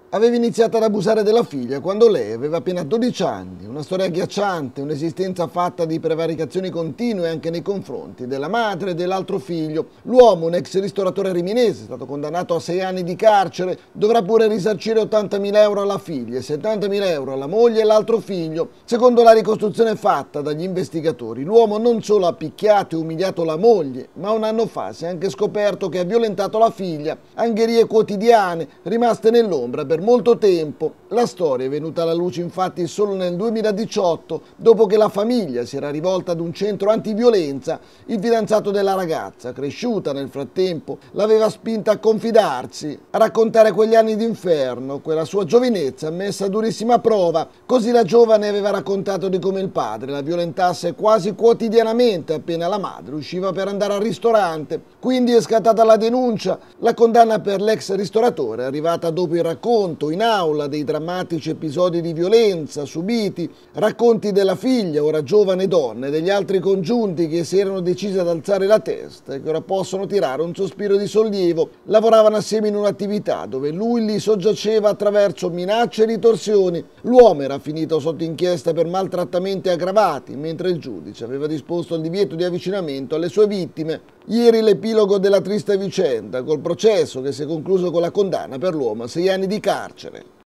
Aveva iniziato ad abusare della figlia quando lei aveva appena 12 anni, una storia agghiacciante, un'esistenza fatta di prevaricazioni continue anche nei confronti della madre e dell'altro figlio. L'uomo, un ex ristoratore riminese, è stato condannato a 6 anni di carcere, dovrà pure risarcire 80.000 euro alla figlia e 70.000 euro alla moglie e l'altro figlio. Secondo la ricostruzione fatta dagli investigatori, l'uomo non solo ha picchiato e umiliato la moglie, ma un anno fa si è anche scoperto che ha violentato la figlia, angherie quotidiane, rimaste nell'ombra per molto tempo. La storia è venuta alla luce infatti solo nel 2018, dopo che la famiglia si era rivolta ad un centro antiviolenza. Il fidanzato della ragazza, cresciuta nel frattempo, l'aveva spinta a confidarsi, a raccontare quegli anni d'inferno, quella sua giovinezza messa a durissima prova. Così la giovane aveva raccontato di come il padre la violentasse quasi quotidianamente appena la madre usciva per andare al ristorante. Quindi è scattata la denuncia. La condanna per l'ex ristoratore è arrivata dopo il racconto in aula dei drammatici episodi di violenza subiti, racconti della figlia, ora giovane donna, e degli altri congiunti che si erano decisi ad alzare la testa e che ora possono tirare un sospiro di sollievo. Lavoravano assieme in un'attività dove lui li soggiaceva attraverso minacce e ritorsioni. L'uomo era finito sotto inchiesta per maltrattamenti aggravati, mentre il giudice aveva disposto il divieto di avvicinamento alle sue vittime. Ieri l'epilogo della triste vicenda, col processo che si è concluso con la condanna per l'uomo a 6 anni di carcere.